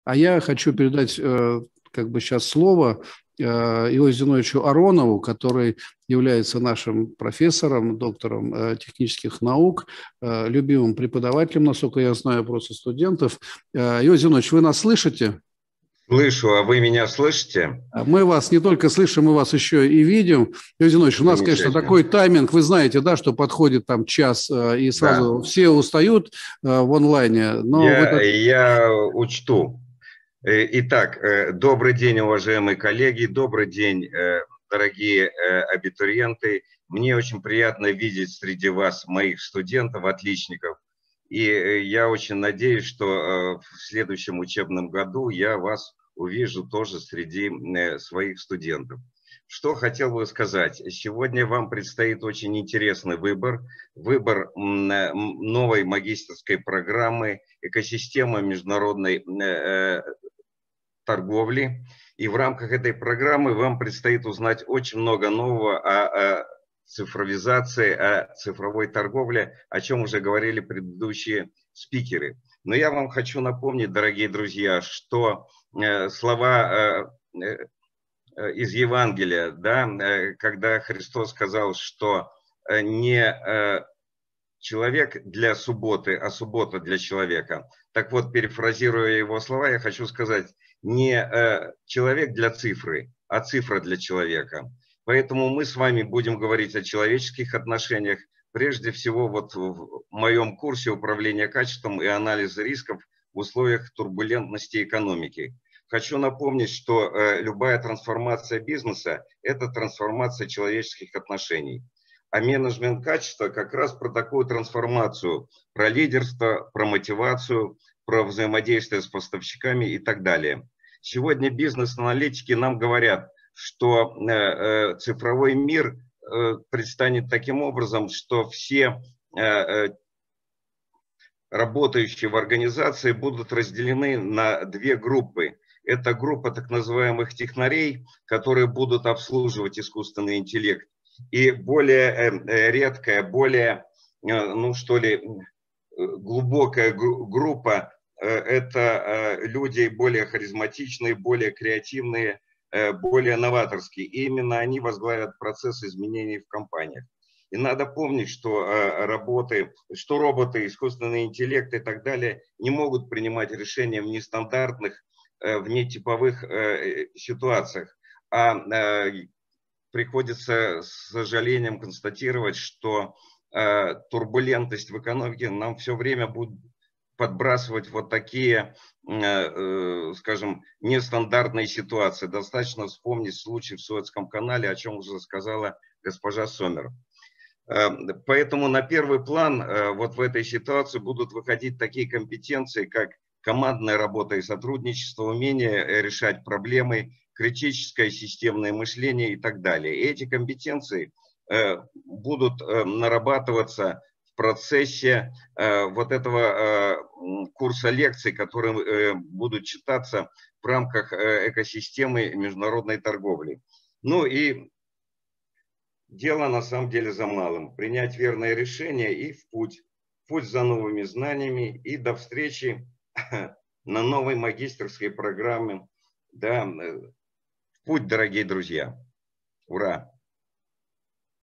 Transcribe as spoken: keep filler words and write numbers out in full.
А я хочу передать э, как бы сейчас слово э, Иосифу Зиновьевичу Аронову, который является нашим профессором, доктором э, технических наук, э, любимым преподавателем, насколько я знаю, просто студентов. Э, Иосиф Зиновьевич, вы нас слышите? Слышу, а вы меня слышите? Мы вас не только слышим, мы вас еще и видим. Иосиф Зиновьевич, у нас, конечно, такой тайминг, вы знаете, да, что подходит там час, и сразу да. все устают в онлайне. Но я, так... я учту. Итак, добрый день, уважаемые коллеги, добрый день, дорогие абитуриенты. Мне очень приятно видеть среди вас моих студентов, отличников. И я очень надеюсь, что в следующем учебном году я вас увижу тоже среди своих студентов. Что хотел бы сказать. Сегодня вам предстоит очень интересный выбор. Выбор новой магистерской программы «Экосистема международной торговли». И в рамках этой программы вам предстоит узнать очень много нового о, о цифровизации, о цифровой торговле, о чем уже говорили предыдущие спикеры. Но я вам хочу напомнить, дорогие друзья, что э, слова э, э, из Евангелия, да, э, когда Христос сказал, что э, не э, человек для субботы, а суббота для человека. Так вот, перефразируя его слова, я хочу сказать, не э, человек для цифры, а цифра для человека. Поэтому мы с вами будем говорить о человеческих отношениях. Прежде всего, вот в моем курсе управления качеством и анализа рисков в условиях турбулентности экономики. Хочу напомнить, что э, любая трансформация бизнеса – это трансформация человеческих отношений. А менеджмент качества как раз про такую трансформацию, про лидерство, про мотивацию, про взаимодействие с поставщиками и так далее. Сегодня бизнес-аналитики нам говорят, что э, цифровой мир э, предстанет таким образом, что все э, работающие в организации будут разделены на две группы. Это группа так называемых технарей, которые будут обслуживать искусственный интеллект. И более редкая, более, ну что ли, глубокая группа – это люди более харизматичные, более креативные, более новаторские. И именно они возглавят процесс изменений в компаниях. И надо помнить, что работы, что роботы, искусственный интеллект и так далее не могут принимать решения в нестандартных, в нетиповых ситуациях. А приходится с сожалением констатировать, что турбулентность в экономике нам все время будет подбрасывать вот такие, скажем, нестандартные ситуации. Достаточно вспомнить случай в Суэцком канале, о чем уже сказала госпожа Сомер. Поэтому на первый план вот в этой ситуации будут выходить такие компетенции, как командная работа и сотрудничество, умение решать проблемы, критическое системное мышление и так далее. И эти компетенции будут нарабатываться в процессе вот этого курса лекций, которые будут читаться в рамках экосистемы международной торговли. Ну и дело на самом деле за малым. Принять верное решение и в путь. В путь за новыми знаниями. И до встречи на новой магистерской программе. Да, в путь, дорогие друзья. Ура!